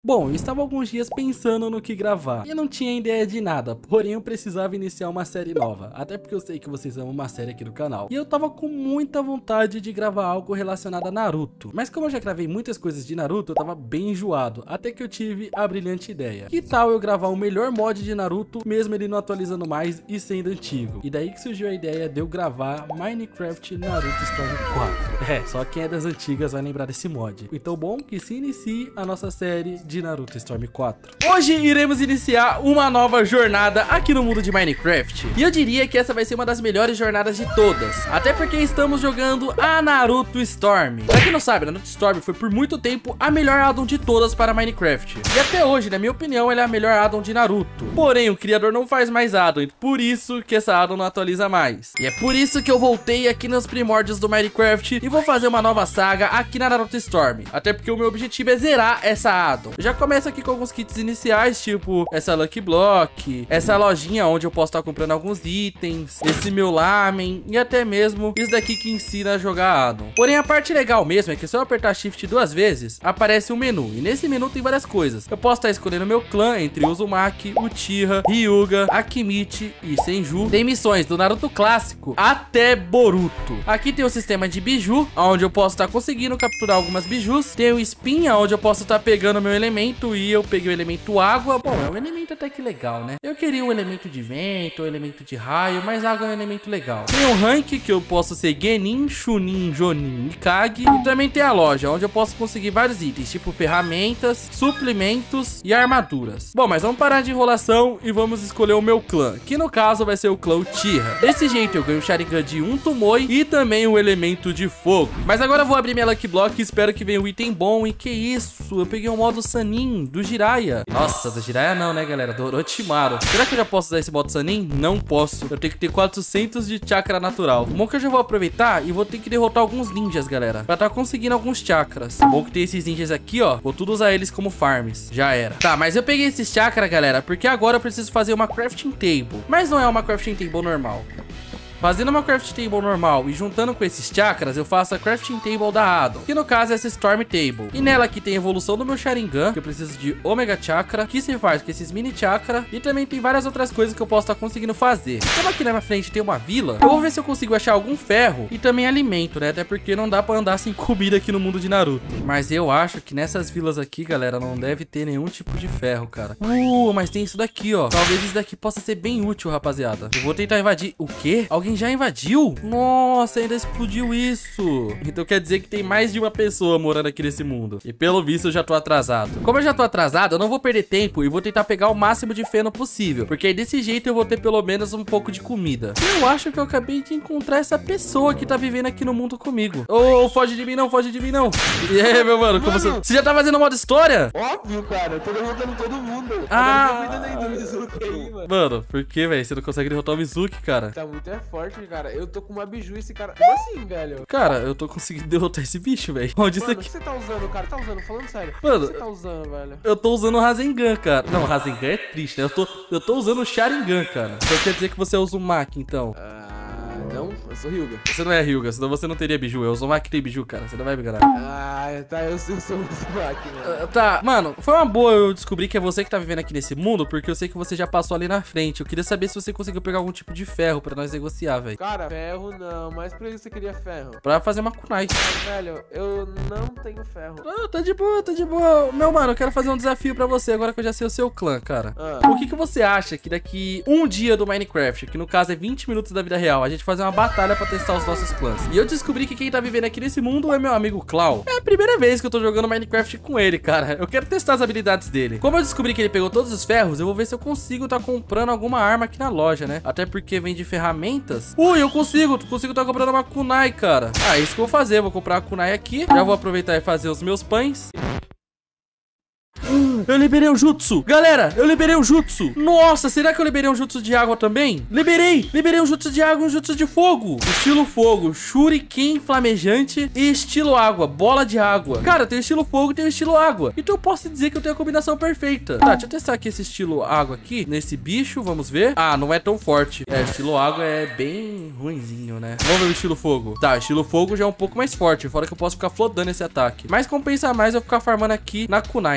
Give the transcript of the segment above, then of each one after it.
Bom, eu estava alguns dias pensando no que gravar e eu não tinha ideia de nada, porém eu precisava iniciar uma série nova, até porque eu sei que vocês amam uma série aqui no canal. E eu tava com muita vontade de gravar algo relacionado a Naruto, mas como eu já gravei muitas coisas de Naruto, eu tava bem enjoado, até que eu tive a brilhante ideia. Que tal eu gravar o melhor mod de Naruto, mesmo ele não atualizando mais e sendo antigo? E daí que surgiu a ideia de eu gravar Minecraft Naruto Storm 4. Só quem é das antigas vai lembrar desse mod. Então bom, que se inicie a nossa série de Naruto Storm 4. Hoje iremos iniciar uma nova jornada aqui no mundo de Minecraft. E eu diria que essa vai ser uma das melhores jornadas de todas, até porque estamos jogando a Naruto Storm. Pra quem não sabe, Naruto Storm foi por muito tempo a melhor addon de todas para Minecraft. E até hoje, na minha opinião, ela é a melhor addon de Naruto. Porém, o criador não faz mais addon, e por isso que essa addon não atualiza mais. E é por isso que eu voltei aqui nos primórdios do Minecraft e vou fazer uma nova saga aqui na Naruto Storm. Até porque o meu objetivo é zerar essa addon. Eu já começo aqui com alguns kits iniciais, tipo essa Lucky Block, essa lojinha onde eu posso estar comprando alguns itens, esse meu lamen e até mesmo isso daqui que ensina a jogar a addon. Porém, a parte legal mesmo é que se eu apertar Shift 2 vezes, aparece um menu. E nesse menu tem várias coisas. Eu posso estar escolhendo meu clã entre Uzumaki, Uchiha, Hyuga, Akimichi e Senju. Tem missões do Naruto clássico até Boruto. Aqui tem o sistema de biju, onde eu posso estar conseguindo capturar algumas bijus. Tem o espinha, onde eu posso estar pegando meu elemento e eu peguei o elemento água. Bom, é um elemento até que legal, né? Eu queria um elemento de vento, um elemento de raio, mas água é um elemento legal. Tem o rank, que eu posso ser Genin, Chunin, Jonin e Kage. E também tem a loja, onde eu posso conseguir vários itens, tipo ferramentas, suplementos e armaduras. Bom, mas vamos parar de enrolação e vamos escolher o meu clã, que no caso vai ser o clã Uchiha. Desse jeito eu ganho o Sharingan de Tomoe e também o elemento de fogo. Mas agora eu vou abrir minha Lucky Block e espero que venha um item bom. E que isso? Eu peguei um modo Sanin do Jiraiya. Nossa, do Jiraiya não, né, galera? Do Orochimaru. Será que eu já posso usar esse modo Sanin? Não posso. Eu tenho que ter 400 de chakra natural. Bom que eu já vou aproveitar e vou ter que derrotar alguns ninjas, galera, pra tá conseguindo alguns chakras. Bom que tem esses ninjas aqui, ó. Vou tudo usar eles como farms. Já era. Tá, mas eu peguei esses chakra, galera, porque agora eu preciso fazer uma crafting table. Mas não é uma crafting table normal. Fazendo uma crafting table normal e juntando com esses chakras, eu faço a crafting table da addon, que no caso é essa Storm Table. E nela aqui tem a evolução do meu Sharingan, que eu preciso de Omega Chakra, que se faz com esses mini chakra. E também tem várias outras coisas que eu posso estar conseguindo fazer. Como aqui na minha frente tem uma vila, eu vou ver se eu consigo achar algum ferro e também alimento, né? Até porque não dá pra andar sem comida aqui no mundo de Naruto. Mas eu acho que nessas vilas aqui, galera, não deve ter nenhum tipo de ferro, cara. Mas tem isso daqui, ó. Talvez isso daqui possa ser bem útil, rapaziada. Eu vou tentar invadir. O quê? Alguém já invadiu? Nossa, ainda explodiu isso. Então quer dizer que tem mais de uma pessoa morando aqui nesse mundo. E pelo visto eu já tô atrasado. Como eu já tô atrasado, eu não vou perder tempo e vou tentar pegar o máximo de feno possível, porque aí desse jeito eu vou ter pelo menos um pouco de comida. Eu acho que eu acabei de encontrar essa pessoa que tá vivendo aqui no mundo comigo. Foge de mim não, foge de mim não. E aí, meu mano, como você já tá fazendo modo história? Óbvio, cara, eu tô derrotando todo mundo. Mano, por que, velho? Você não consegue derrotar o Mizuki, cara? Tá muito forte, cara. Eu tô com uma biju e esse cara... Como assim, velho? Cara, eu tô conseguindo derrotar esse bicho, velho. Onde isso aqui? O que você tá usando, cara? Tá usando? Falando sério. Mano, o que você tá usando, velho? Eu tô usando o Rasengan, cara. Não, o Rasengan é triste, né? Eu tô usando o Sharingan, cara. Então quer dizer que você usa o Maki, então? Não, eu sou Hyuga. Você não é Hyuga, senão você não teria biju. Eu uso o Maki que tem biju, cara. Você não vai me enganar. Tá, eu sou o Uzumaki, mano. Tá, mano, foi uma boa eu descobrir que é você que tá vivendo aqui nesse mundo, porque eu sei que você já passou ali na frente. Eu queria saber se você conseguiu pegar algum tipo de ferro pra nós negociar, velho. Cara, ferro não, mas por que você queria ferro? Pra fazer uma kunai. Velho, eu não tenho ferro. Tá de boa, tá de boa. Meu mano, eu quero fazer um desafio pra você agora que eu já sei o seu clã, cara. O que você acha que daqui um dia do Minecraft, que no caso é 20 minutos da vida real, a gente fazer uma batalha pra testar os nossos clãs? E eu descobri que quem tá vivendo aqui nesse mundo é meu amigo Clau. É a primeira vez que eu tô jogando Minecraft com ele, cara. Eu quero testar as habilidades dele. Como eu descobri que ele pegou todos os ferros, eu vou ver se eu consigo tá comprando alguma arma aqui na loja, né? Até porque vende ferramentas. Eu consigo tá comprando uma kunai, cara. É isso que eu vou fazer. Eu vou comprar a kunai aqui. Já vou aproveitar e fazer os meus pães. Eu liberei o jutsu. Galera, eu liberei o jutsu. Nossa, será que eu liberei um jutsu de água também? Liberei um jutsu de água e um jutsu de fogo. Estilo fogo, shuriken flamejante e estilo água, bola de água. Cara, tem o estilo fogo e tem o estilo água. Então eu posso dizer que eu tenho a combinação perfeita. Tá, deixa eu testar aqui esse estilo água aqui, nesse bicho, vamos ver. Não é tão forte. O estilo água é bem ruinzinho, né? Vamos ver o estilo fogo. Tá, o estilo fogo já é um pouco mais forte, fora que eu posso ficar flodando esse ataque. Mas compensa mais eu ficar farmando aqui na kunai, né? Eu dou muito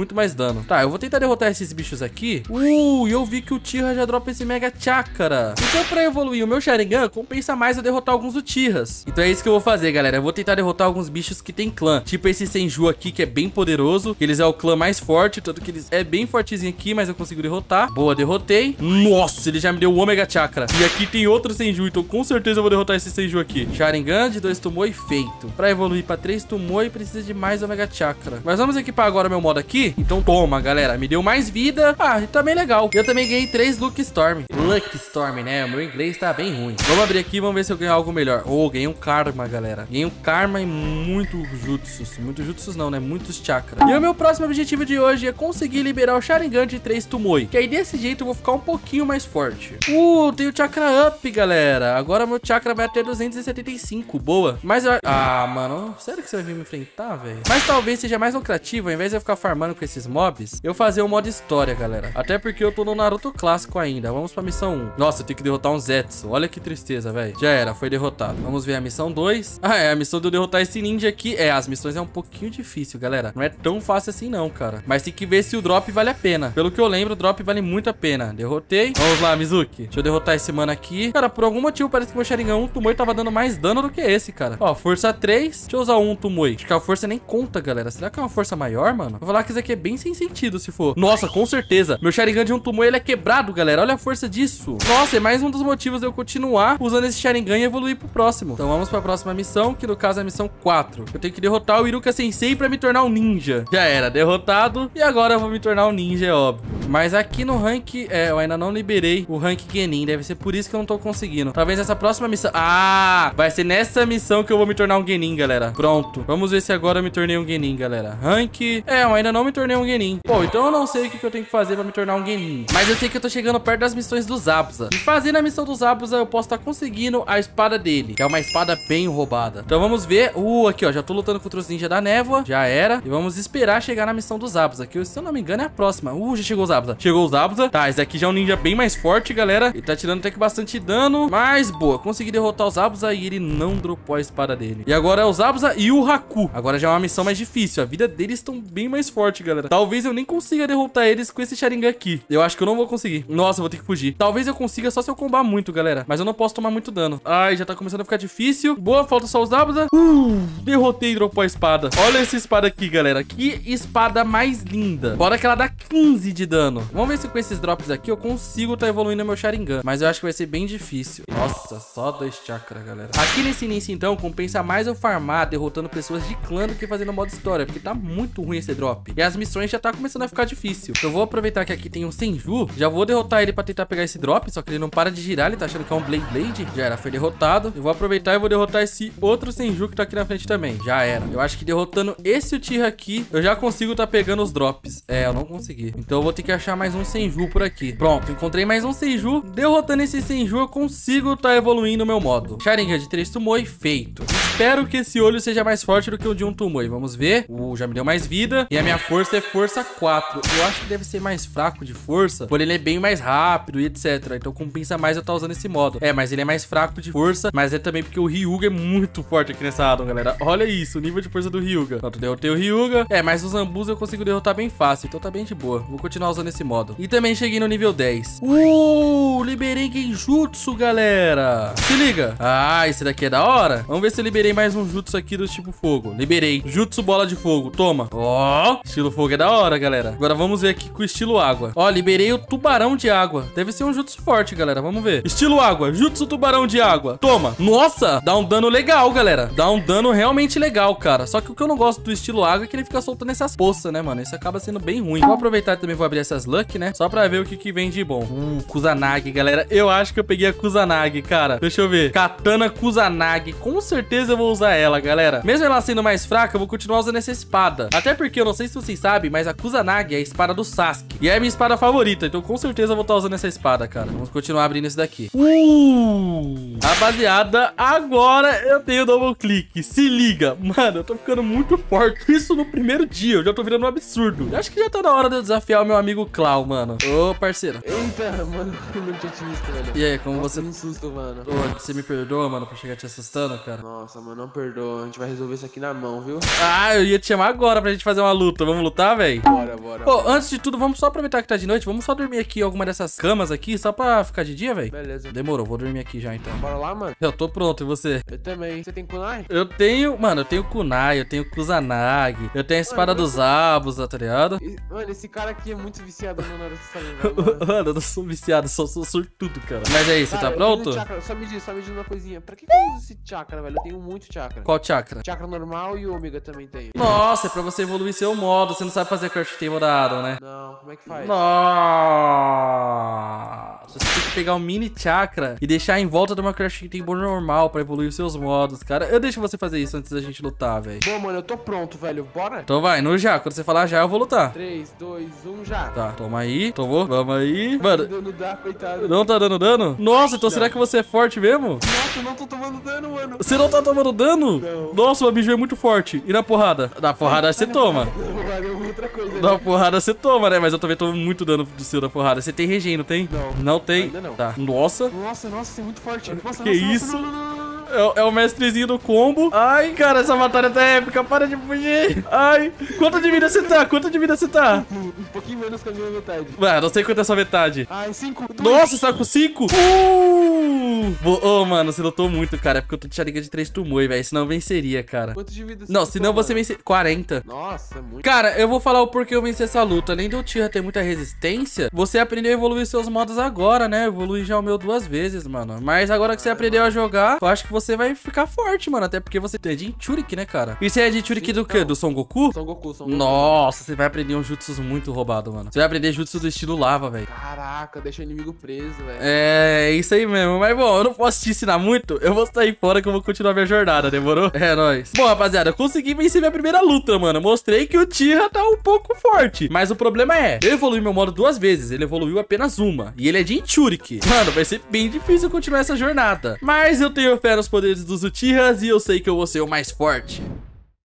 muito mais dano. Tá, eu vou tentar derrotar esses bichos aqui. E eu vi que o Tira já dropa esse Mega Chakra. Então pra evoluir o meu Sharingan, compensa mais eu derrotar alguns Uchihas. Então é isso que eu vou fazer, galera. Eu vou tentar derrotar alguns bichos que tem clã. Tipo esse Senju aqui, que é bem poderoso. Eles é o clã mais forte, tanto que eles é bem fortezinho aqui, mas eu consigo derrotar. Boa, derrotei. Nossa, ele já me deu o Omega Chakra. E aqui tem outro Senju, então com certeza eu vou derrotar esse Senju aqui. Sharingan de 2 Tomoe feito. Pra evoluir pra 3 Tomoe, precisa de mais Omega Chakra. Mas vamos equipar agora meu modo aqui. Então toma, galera. Me deu mais vida. Ah, e tá bem legal. Eu também ganhei 3 Lucky Storm. Lucky Storm, né? O meu inglês tá bem ruim. Vamos abrir aqui e vamos ver se eu ganho algo melhor. Ganhei um Karma, galera. Ganhei um Karma e muito Jutsus. Muito Jutsus não, né? Muitos Chakra. E o meu próximo objetivo de hoje é conseguir liberar o Sharingan de 3 Tomoe. Que aí desse jeito eu vou ficar um pouquinho mais forte. Tem o Chakra Up, galera. Agora meu Chakra vai até 275. Boa. Mas eu... mano. Sério que você vai vir me enfrentar, velho? Mas talvez seja mais lucrativo, ao invés de eu ficar farmando com esses mobs, eu fazer o modo história, galera. Até porque eu tô no Naruto clássico ainda. Vamos pra missão 1. Nossa, eu tenho que derrotar um Zetsu. Olha que tristeza, velho. Já era, foi derrotado. Vamos ver a missão 2. A missão de eu derrotar esse ninja aqui. As missões é um pouquinho difícil, galera. Não é tão fácil assim não, cara. Mas tem que ver se o drop vale a pena. Pelo que eu lembro, o drop vale muito a pena. Derrotei. Vamos lá, Mizuki. Deixa eu derrotar esse mano aqui. Cara, por algum motivo parece que meu Sharingan 1 Tomoe tava dando mais dano do que esse, cara. Força 3. Deixa eu usar um Tomoe. Acho que a força nem conta, galera. Será que é uma força maior, mano? Vou falar que isso aqui é bem sem sentido, se for. Nossa, com certeza. Meu Sharingan de um Tomoe, ele é quebrado, galera. Olha a força disso. Nossa, é mais um dos motivos de eu continuar usando esse Sharingan e evoluir pro próximo. Então vamos pra próxima missão, que no caso é a missão 4. Eu tenho que derrotar o Iruka Sensei pra me tornar um ninja. Já era, derrotado. E agora eu vou me tornar um ninja, é óbvio. Mas aqui no rank, eu ainda não liberei o rank Genin. Deve ser por isso que eu não tô conseguindo. Talvez essa próxima missão... vai ser nessa missão que eu vou me tornar um Genin, galera. Pronto. Vamos ver se agora eu me tornei um Genin, galera. Rank... eu ainda não me tornei um Genin. Pô, então eu não sei o que eu tenho que fazer pra me tornar um Genin. Mas eu sei que eu tô chegando perto das missões do Zabuza. E fazendo a missão do Zabuza, eu posso estar conseguindo a espada dele, que é uma espada bem roubada. Então vamos ver. Aqui, ó. Já tô lutando contra os ninjas da névoa. Já era. E vamos esperar chegar na missão do Zabuza, que se eu não me engano é a próxima. Já chegou o Zabuza. Chegou o Zabuza. Tá, esse aqui já é um ninja bem mais forte, galera. Ele tá tirando até que bastante dano. Mas, boa. Consegui derrotar o Zabuza e ele não dropou a espada dele. E agora é o Zabuza e o Haku. Agora já é uma missão mais difícil. A vida deles estão bem mais forte, galera. Talvez eu nem consiga derrotar eles com esse Sharingan aqui. Eu acho que eu não vou conseguir. Nossa, eu vou ter que fugir. Talvez eu consiga só se eu combar muito, galera. Mas eu não posso tomar muito dano. Ai, já tá começando a ficar difícil. Boa, falta só os Zabuza. Derrotei e dropou a espada. Olha essa espada aqui, galera. Que espada mais linda. Fora que ela dá 15 de dano. Vamos ver se com esses drops aqui eu consigo tá evoluindo meu Sharingan. Mas eu acho que vai ser bem difícil. Nossa, só 2 chakra, galera. Aqui nesse início, então, compensa mais eu farmar derrotando pessoas de clã do que fazendo modo história. Porque tá muito ruim esse drop. E as missões já tá começando a ficar difícil. Eu vou aproveitar que aqui tem um Senju. Já vou derrotar ele pra tentar pegar esse drop. Só que ele não para de girar. Ele tá achando que é um Blade. Já era, foi derrotado. Eu vou aproveitar e vou derrotar esse outro Senju que tá aqui na frente também. Já era. Eu acho que derrotando esse Uchiha aqui, eu já consigo tá pegando os drops. Eu não consegui. Então eu vou ter que achar mais um Senju por aqui. Pronto, encontrei mais um Senju. Derrotando esse Senju, eu consigo tá evoluindo o meu modo. Sharingan de 3 Tomoe, feito. Espero que esse olho seja mais forte do que o de um Tomoe. Vamos ver. Já me deu mais vida. E a minha força é força 4. Eu acho que deve ser mais fraco de força, porém ele é bem mais rápido e etc. Então compensa mais eu tá usando esse modo. Mas ele é mais fraco de força, mas é também porque o Hyuga é muito forte aqui nessa Addon, galera. Olha isso, o nível de força do Hyuga. Pronto, derrotei o Hyuga. Mas os Zambus eu consigo derrotar bem fácil, então tá bem de boa. Vou continuar usando esse modo. E também cheguei no nível 10. Liberei Genjutsu, galera. Se liga. Esse daqui é da hora. Vamos ver se eu liberei mais um Jutsu aqui do tipo fogo. Liberei. Jutsu bola de fogo. Toma. Estilo fogo é da hora, galera. Agora vamos ver aqui com o estilo água. Liberei o tubarão de água. Deve ser um Jutsu forte, galera. Vamos ver. Estilo água. Jutsu tubarão de água. Toma. Nossa, dá um dano legal, galera. Dá um dano realmente legal, cara. Só que o que eu não gosto do estilo água é que ele fica soltando essas poças, né, mano? Isso acaba sendo bem ruim. Vou aproveitar e também vou abrir essas Lucky, né? Só pra ver o que vem de bom. Kusanagi, galera. Eu acho que eu peguei a Kusanagi, cara. Deixa eu ver. Katana Kusanagi. Com certeza eu vou usar ela, galera. Mesmo ela sendo mais fraca, eu vou continuar usando essa espada. Até porque eu não sei se vocês sabem, mas a Kusanagi é a espada do Sasuke. E é a minha espada favorita, então com certeza eu vou estar usando essa espada, cara. Vamos continuar abrindo esse daqui. Rapaziada, agora eu tenho double clique. Se liga. Mano, eu tô ficando muito forte. Isso no primeiro dia, eu já tô virando um absurdo. Eu acho que já tá na hora de eu desafiar o meu amigo Clau, mano. Ô, parceiro. Eita, mano, eu não tinha te visto, velho. E aí, como Nossa, você... um susto, mano. Ô, você me perdoa, mano, por chegar te assustando, cara? Nossa, mano, não perdoa. A gente vai resolver isso aqui na mão, viu? Ah, eu ia te chamar agora pra gente fazer uma luta. Vamos lutar, velho? Bora, bora. Pô, antes de tudo, vamos só aproveitar que tá de noite. Vamos só dormir aqui em alguma dessas camas aqui, só pra ficar de dia, velho? Beleza. Demorou, vou dormir aqui já, então. Bora lá, mano? Eu tô pronto, e você? Eu também. Você tem kunai? Eu tenho, mano, eu tenho kunai, eu tenho kusanagi, eu tenho a espada dos Abus, tá ligado? Mano, esse cara aqui é muito viciado no Naruto Sharingan, Mano, eu não sou viciado, só sou sortudo, cara. Mas aí, você Cara, tá eu pronto? tenho chakra. Só me diz uma coisinha. Pra que eu uso esse chakra, velho? Eu tenho muito chakra. Qual chakra? Chakra normal e ômega também tenho. Nossa, é pra você evoluir seu modo, você não sabe fazer crush temporada, né? Não, como é que faz? Nossa, você tem que pegar um mini chakra e deixar em volta de uma Crash Table normal pra evoluir os seus modos, cara. Eu deixo você fazer isso antes da gente lutar, velho. Bom, mano, eu tô pronto, velho. Bora? Então vai, no já. Quando você falar já, eu vou lutar. 3, 2, 1, já. Tá, toma aí. Tomou. Vamos aí. Mano, Não dá, coitado. não tá dando dano? Nossa, então será que você é forte mesmo? Nossa, eu não tô tomando dano, mano. Você não tá tomando dano? Não. Nossa, o Abiju é muito forte. E na porrada? Na porrada você toma. Não, valeu outra coisa. Na Né? porrada você toma, né? Mas eu também tomo muito dano do seu da porrada. Você tem regen, não tem? Não. Não tem? Ainda não. Tá. Nossa. Nossa, você é muito forte. Nossa, Que nossa, isso? não. É o mestrezinho do combo. Ai, cara, essa batalha tá épica. Para de fugir. Ai, quanto de vida você tá? Quanto de vida você tá? Um pouquinho menos que a minha metade. Mano, não sei quanto é a sua metade. Ai, 5. Nossa, você tá com 5? Ô, mano, você lutou muito, cara. É porque eu tô de Sharingan de 3 Tomoe, velho. Senão eu venceria, cara. Quanto de vida você Não, lutou, senão você mano? vence 40. Nossa, muito. Cara, eu vou falar o porquê eu venci essa luta. Além do Uchiha ter muita resistência, você aprendeu a evoluir seus modos agora, né? Eu evolui já o meu 2 vezes, mano. Mas agora que você aprendeu a jogar, eu acho que você vai ficar forte, mano. Até porque você é de Jinchuriki, né, cara? E você é de Jinchuriki Sim, do quê? então. Do Son Goku? Son Goku, Son Goku. Nossa, você vai aprender um jutsu muito roubado, mano. Você vai aprender jutsu do estilo lava, velho. Caraca, deixa o inimigo preso, velho. É isso aí mesmo. Mas, bom, eu não posso te ensinar muito. Eu vou sair fora que eu vou continuar minha jornada, demorou? É nóis. Bom, rapaziada, eu consegui vencer minha primeira luta, mano. Eu mostrei que o Uchiha tá um pouco forte. Mas o problema é, eu evoluí meu modo 2 vezes. Ele evoluiu apenas uma. E ele é de Jinchuriki. Mano, vai ser bem difícil continuar essa jornada. Mas eu tenho fé nos poderes dos Uchihas e eu sei que eu vou ser o mais forte.